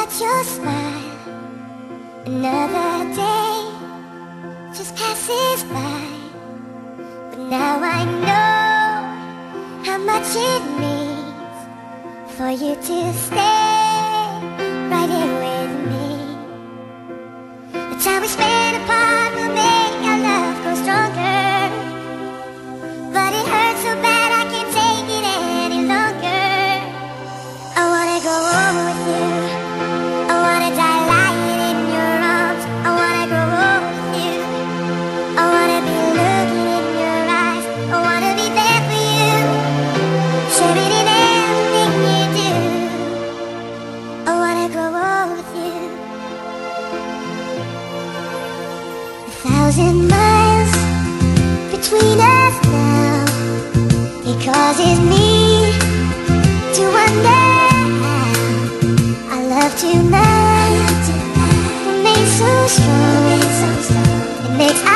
at your smile. Another day just passes by, but now I know how much it means for you to stay right here with me. The time we spend apart will make our love grow stronger, but it hurts so bad I can't take it any longer. I wanna go over with you, I wanna die lying in your arms. I wanna grow old with you, I wanna be looking in your eyes. I wanna be there for you, sharing in everything you do. I wanna grow old with you. 1,000 miles between us now, it causes me to wonder how our love tonight remains so strong. It makes